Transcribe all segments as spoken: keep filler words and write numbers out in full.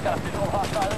Got a visual hostile.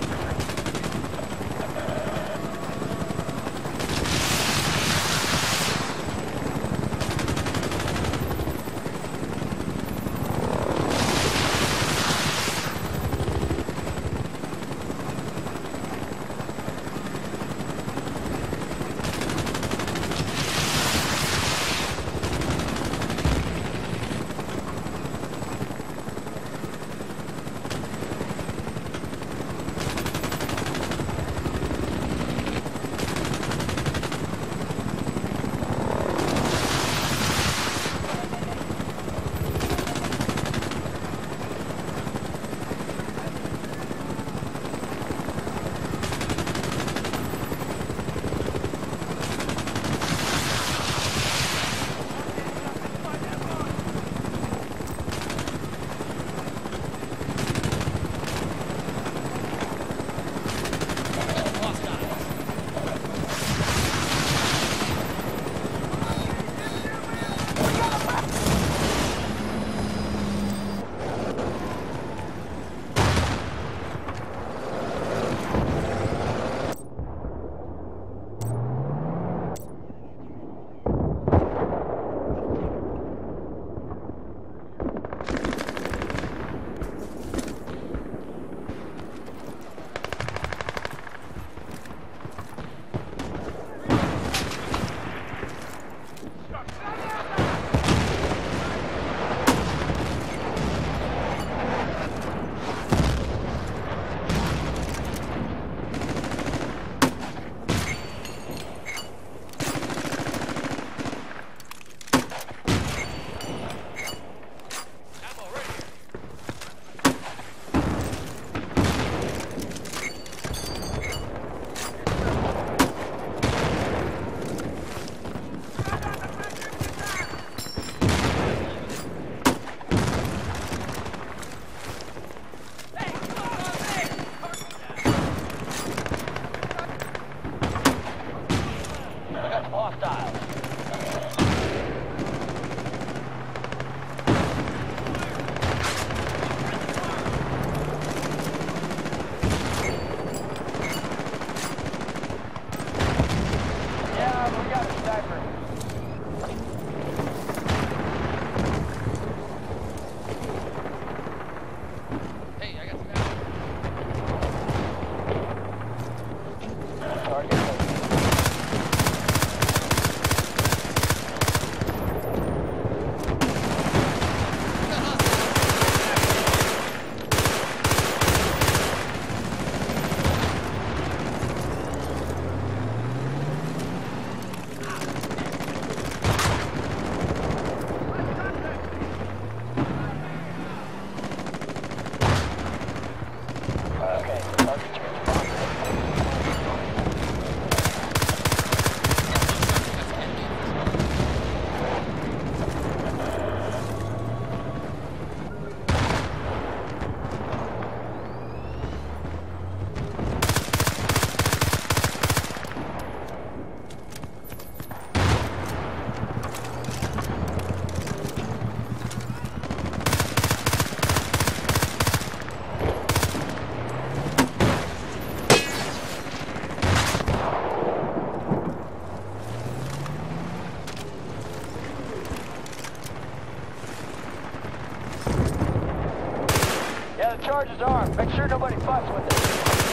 Charge is armed. Make sure nobody fucks with it.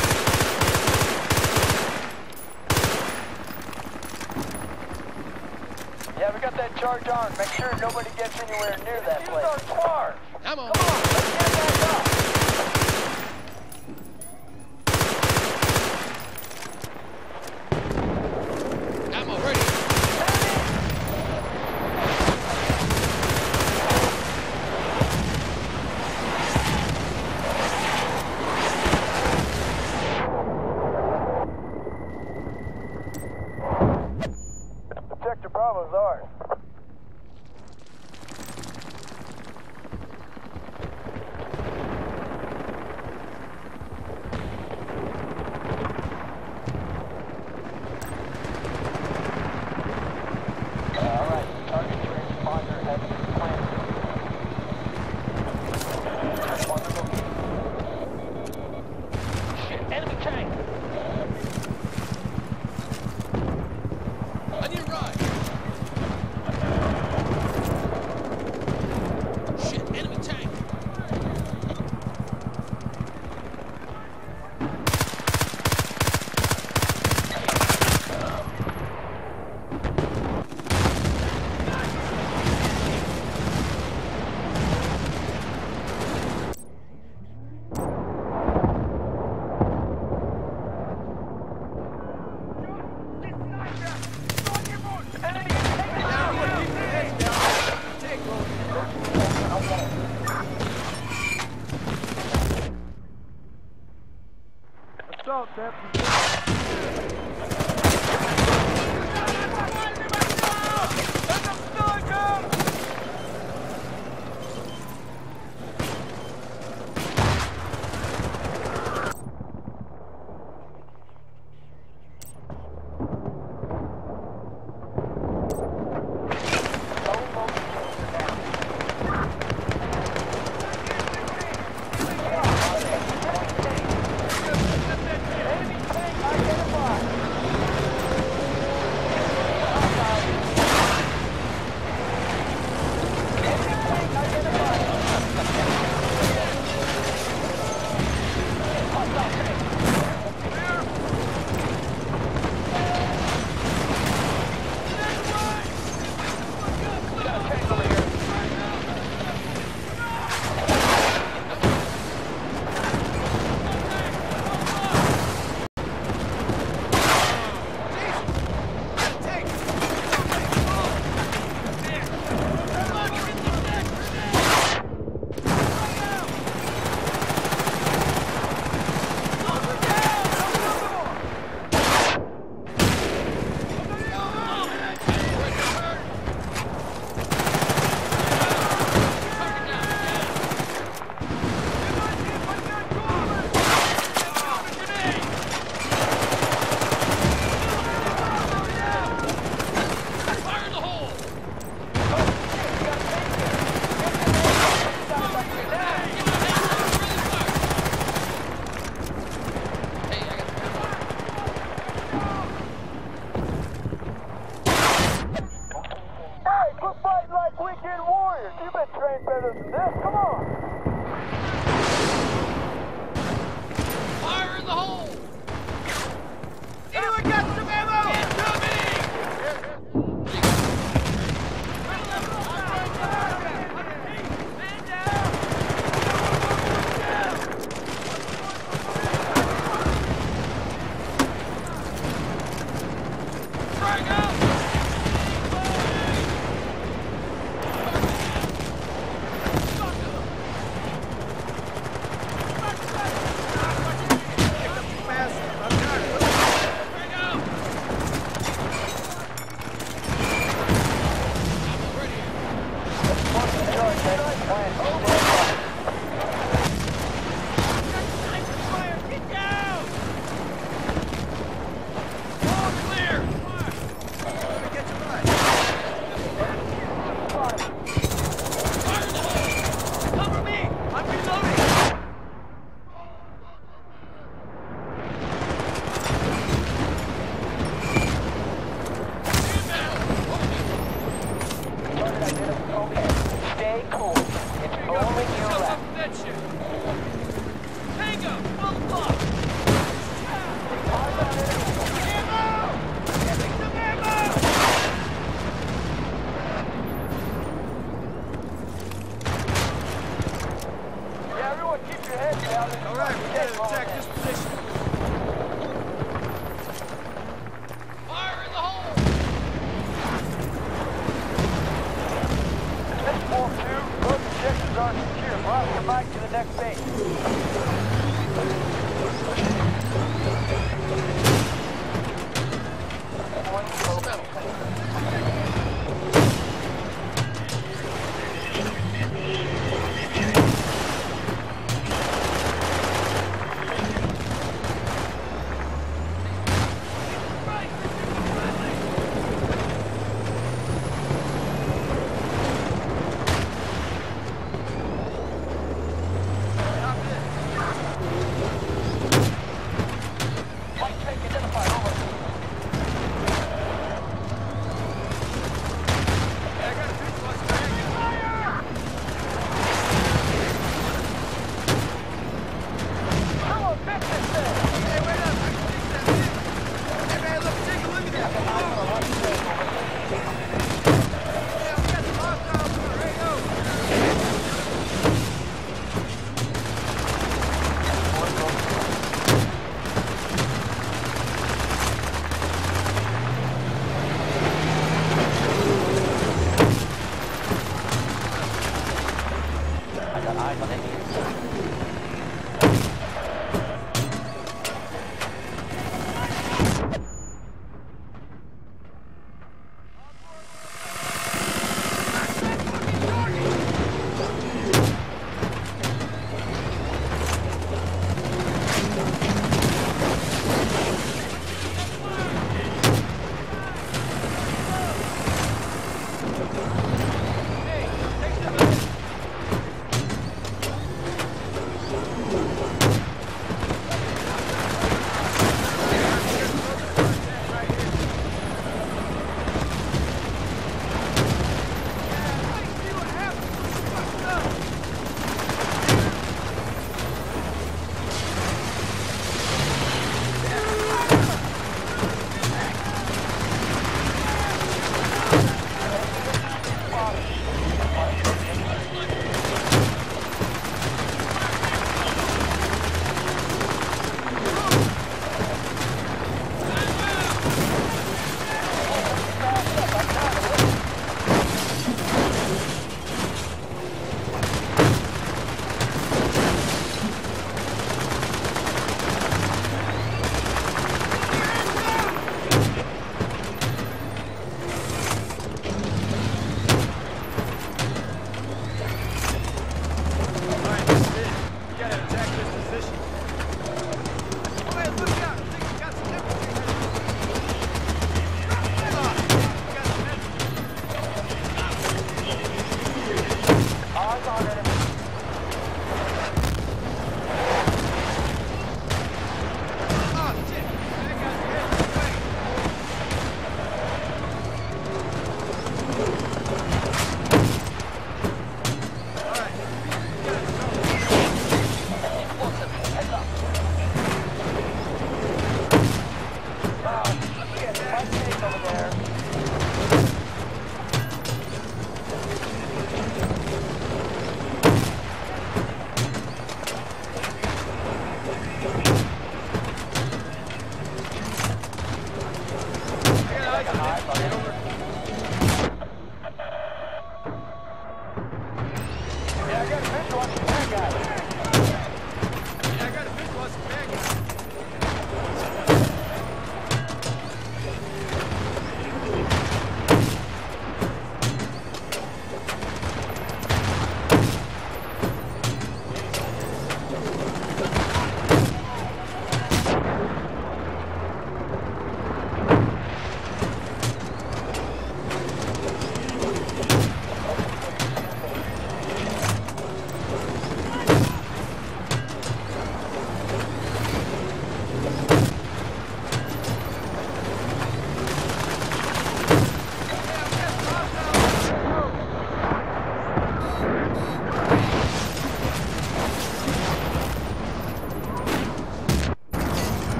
Yeah, we got that charge armed. Make sure nobody gets anywhere near that place. Use our charge. Come on. Come on, let's get back up.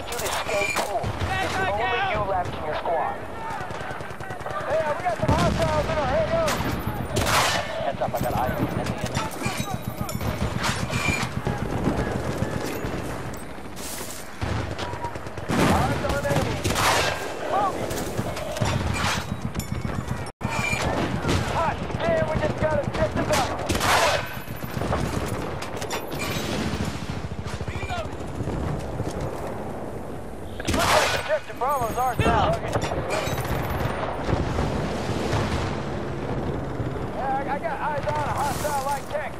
need you to stay cool. There's only you left in your squad. Hey, we got some hostiles in our hangar. Heads up, I got eyes on the enemy. Eyes on enemy. Move! Hot, man, we just got a just about. Looks like Objective Bravo's ours now. I got eyes on a hostile light tank.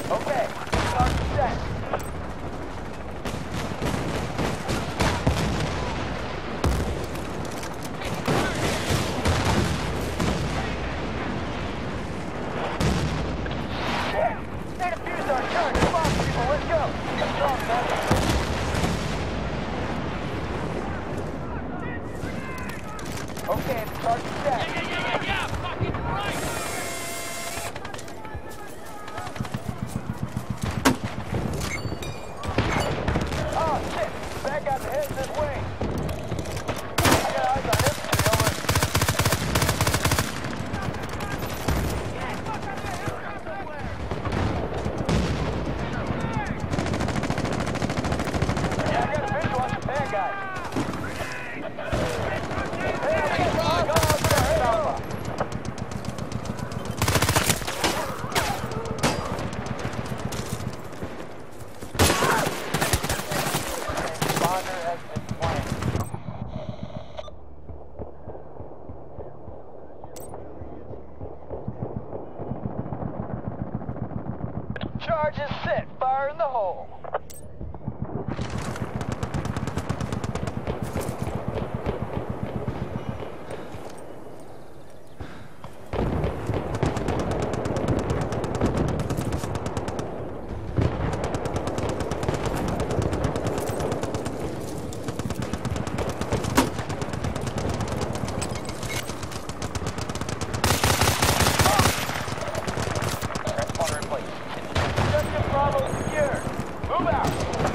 Okay, start set. They defused our charge. Come on, people, let's go. Let's go, man. Okay, start set. Yeah, yeah, yeah, yeah, fucking right! Oh, shit! Bad guys are heading this way. I got eyes on infantry, over. Yeah, I got a visual on some bad guys. Hey, I got some guns over there. Hey, Alpha. Responder has been flanked. Charge is set. Fire in the hole. Transponder in place. Objective Bravo secure. Move out.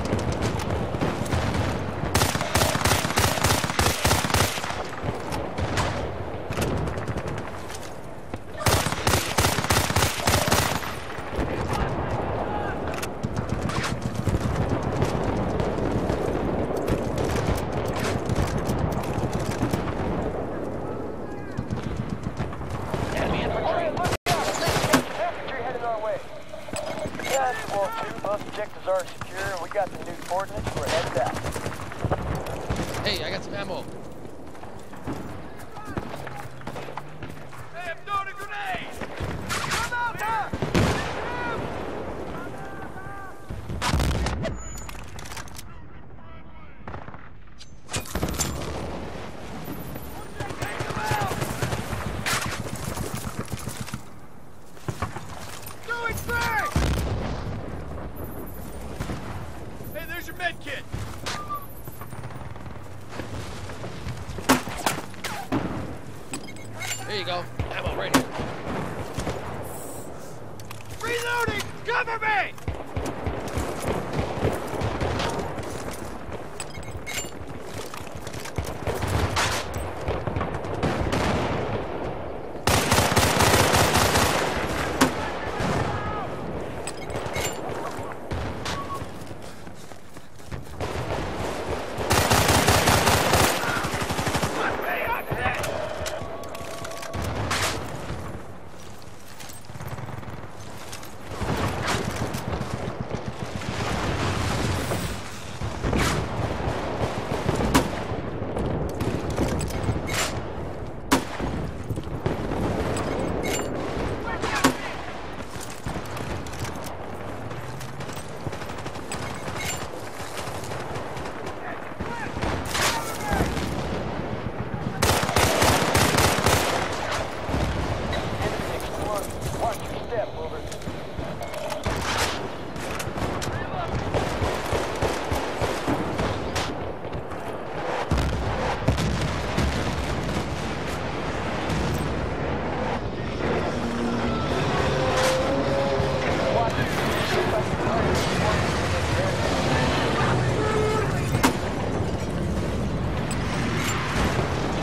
Enemy infantry. Look out! Infantry headed our way. Yeah, it's Wolf two. Both objectives are secure, and we got the new coordinates. We're headed out. Hey, I got some ammo. Hey, I'm throwing a grenade! Come out there! Doing thing! Hey, there's your med kit. There you go. Ammo right here. Reloading! Cover me! Put me on this! Enemy explode. Watch your step, over. Watch your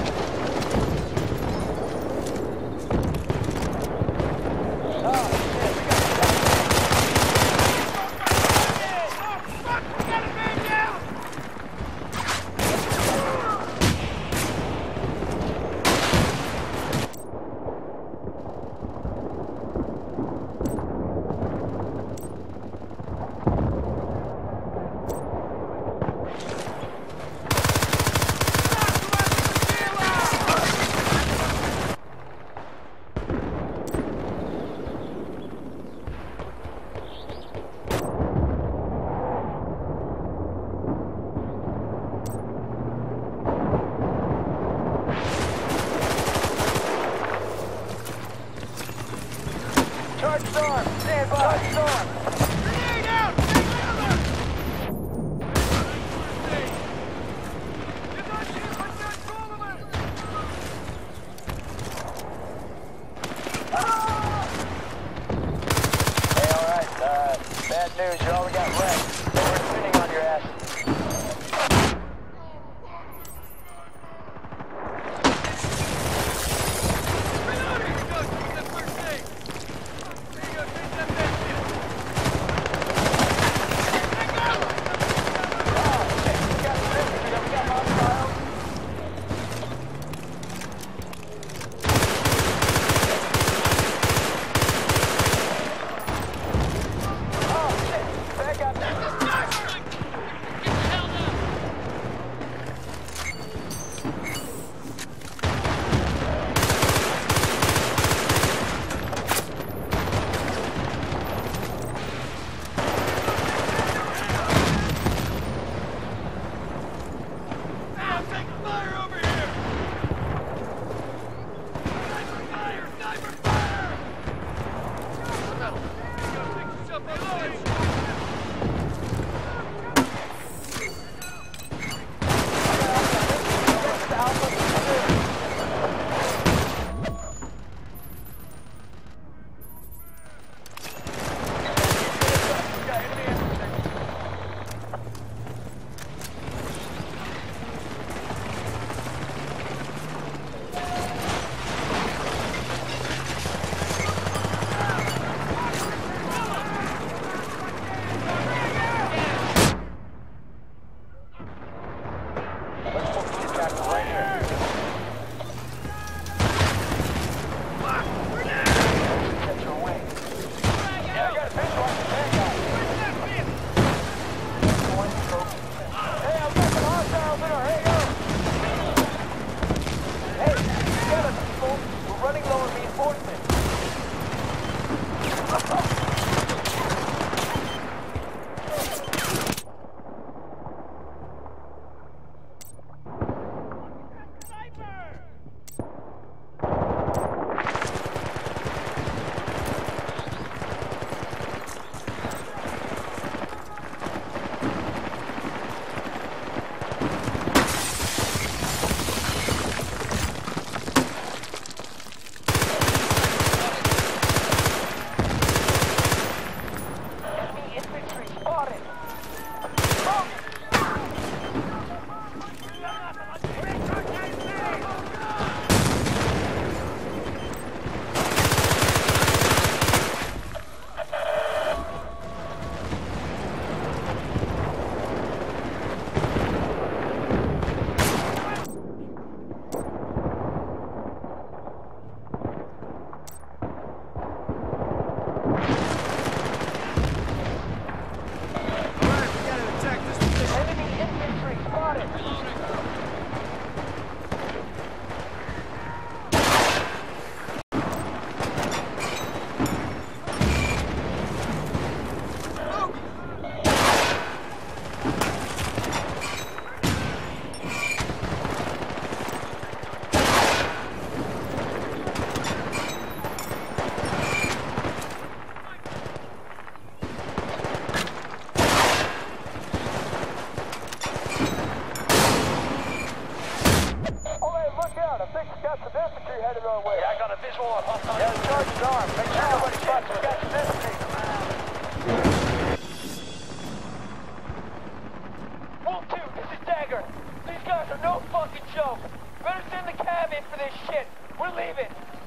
Oh, shit. Charged arm! Stand by! Charged arm! Grenade out! Vehicular! You got shit for control of it! Hey, alright, uh, bad news, you only got left. They were spinning on your ass. Reloading! Doug, use that first aid! There you go, finish that bad shit! Hang on! Oh, shit, we got this, we got, we got hostiles. Oh, shit, back up. Get the hell down! Now take fire over here! Sniper fire! Sniper fire! You gotta fix yourself reloading! Let's focus your traffic right here. Get your wing. Yeah, I got a visual on the bad guy. One focus. Hey, I've got some hostiles in our hangar. Hey, together, people. We're running low on reinforcements. Enemy infantry spotted. Enemy infantry spotted. Oh, hey, look out. I think we got some infantry headed our way. Yeah, I got a visual on hostile. Yeah, the charge is armed. Make sure nobody spots us. We got some infantry. Wolf two, this is Dagger. These guys are no fucking joke. Better send the cab in for this shit. We're leaving.